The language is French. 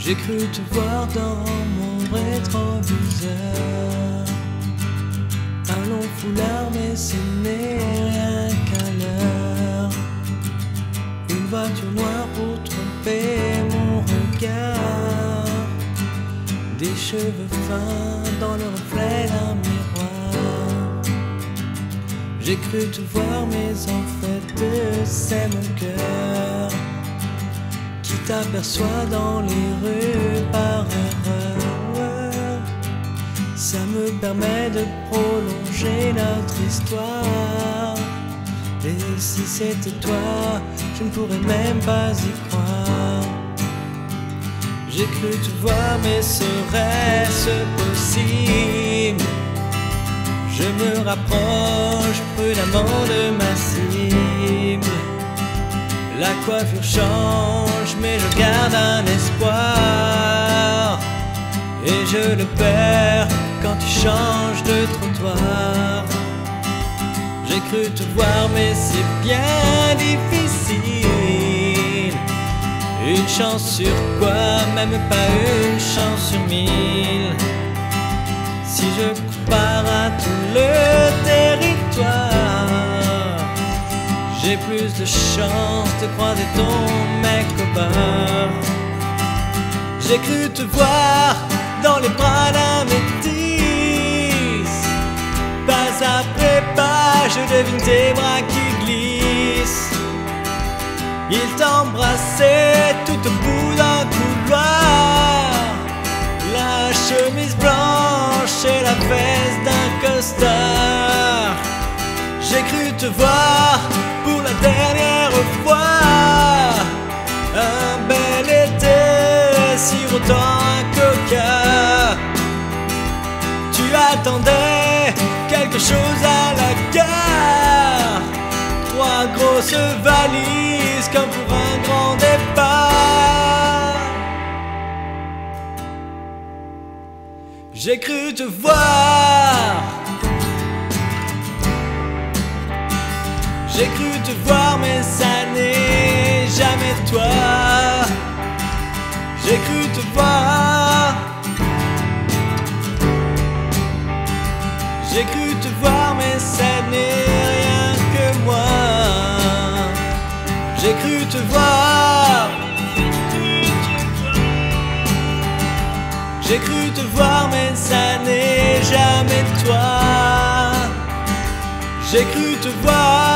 J'ai cru te voir dans mon rétroviseur, un long foulard mais ce n'est rien qu'un leurre, une voiture noire pour tromper mon regard, des cheveux fins dans le reflet d'un miroir. J'ai cru te voir mais en fait c'est mon cœur qui t'aperçoit dans les rues par erreur. Ça me permet de prolonger notre histoire, et si c'était toi, je ne pourrais même pas y croire. J'ai cru te voir mais serait-ce possible? Je me rapproche prudemment de ma cible. La coiffure change, mais je garde un espoir, et je le perds quand tu changes de trottoir. J'ai cru te voir, mais c'est bien difficile. Une chance sur quoi? Même pas une chance sur 1000. Si je compare à tout le territoire, j'ai plus de chance de croiser ton mec au bar. J'ai cru te voir dans les bras d'un métis. Pas après pas, je devine tes bras qui glissent. Il t'embrassait tout au bout d'un couloir, la chemise blanche et la veste d'un costard. J'ai cru te voir pour la dernière fois, un bel été sirotant un coca. Tu attendais quelque chose à la gare, 3 grosses valises comme pour un grand départ. J'ai cru te voir, j'ai cru te voir mais ça n'est jamais toi. J'ai cru te voir, j'ai cru te voir mais ça n'est rien que moi. J'ai cru te voir, j'ai cru te voir mais ça n'est jamais toi. J'ai cru te voir.